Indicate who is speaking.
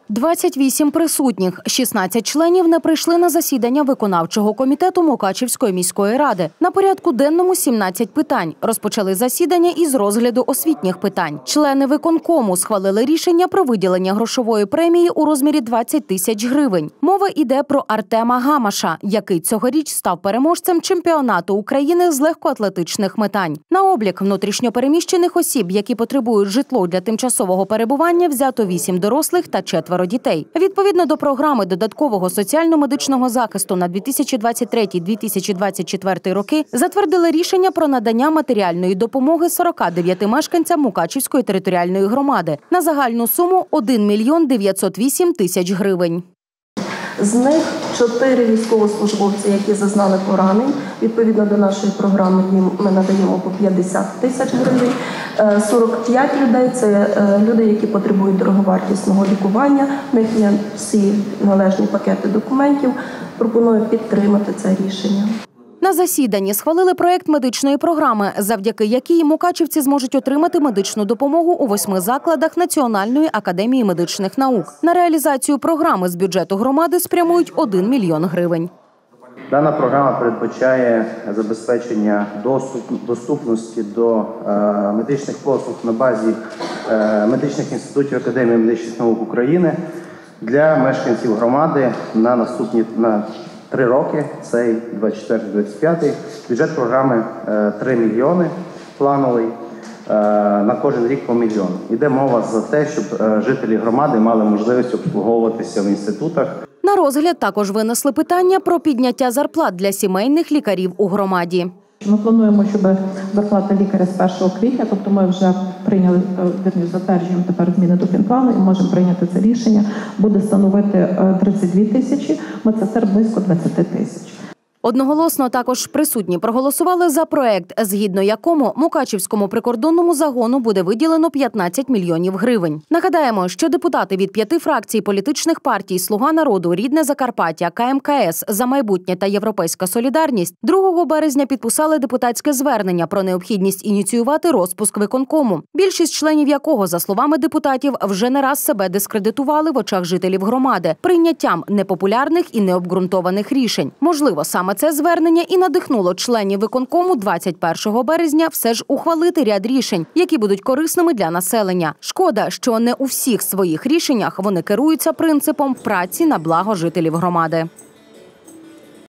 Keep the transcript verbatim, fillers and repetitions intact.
Speaker 1: двадцять вісім присутніх, шістнадцять членів не прийшли на засідання виконавчого комітету Мукачівської міської ради. На порядку денному сімнадцять питань. Розпочали засідання із розгляду освітніх питань. Члени виконкому схвалили рішення про виділення грошової премії у розмірі двадцять тисяч гривень. Мова йде про Артема Гамаша, який цьогоріч став переможцем чемпіонату України з легкоатлетичних метань. На облік внутрішньопереміщених осіб, які потребують житло для тимчасового перебування, взято вісім дорослих та четверо дітей. Відповідно до програми додаткового соціально-медичного захисту на дві тисячі двадцять третій - дві тисячі двадцять четвертий роки затвердили рішення про надання матеріальної допомоги сорока дев'яти мешканцям Мукачівської територіальної громади на загальну суму один мільйон дев'ятсот вісім тисяч гривень.
Speaker 2: З них чотири військовослужбовці, які зазнали поранень. Відповідно до нашої програми їм ми надаємо по п'ятдесят тисяч гривень. сорок п'ять людей – це люди, які потребують дороговартісного лікування. В них є всі належні пакети документів. Пропоную підтримати це рішення.
Speaker 1: На засіданні схвалили проєкт медичної програми, завдяки якій мукачівці зможуть отримати медичну допомогу у восьми закладах Національної академії медичних наук. На реалізацію програми з бюджету громади спрямують один мільйон гривень.
Speaker 3: Дана програма передбачає забезпечення доступності до медичних послуг на базі медичних інститутів Академії медичних наук України для мешканців громади на наступні на три роки, цей двадцять четвертий - двадцять п'ятий. Бюджет програми три мільйони плановий, на кожен рік по мільйону. Йде мова за те, щоб жителі громади мали можливість обслуговуватися в інститутах.
Speaker 1: На розгляд також винесли питання про підняття зарплат для сімейних лікарів у громаді.
Speaker 4: Ми плануємо, щоб зарплата лікаря з першого квітня, тобто ми вже прийняли, вірніше, затверджуємо тепер зміни до фінплану і можемо прийняти це рішення, буде становити тридцять дві тисячі, медсестер близько двадцять тисяч.
Speaker 1: Одноголосно також присутні проголосували за проект, згідно якому Мукачівському прикордонному загону буде виділено п'ятнадцять мільйонів гривень. Нагадаємо, що депутати від п'яти фракцій політичних партій «Слуга народу», «Рідне Закарпаття», Ка Ем Ка Ес, «За майбутнє» та «Європейська солідарність» другого березня підписали депутатське звернення про необхідність ініціювати розпуск виконкому, більшість членів якого, за словами депутатів, вже не раз себе дискредитували в очах жителів громади прийняттям непопулярних і необґрунтованих рішень. Можливо, саме це звернення і надихнуло членів виконкому двадцять першого березня все ж ухвалити ряд рішень, які будуть корисними для населення. Шкода, що не у всіх своїх рішеннях вони керуються принципом праці на благо жителів громади.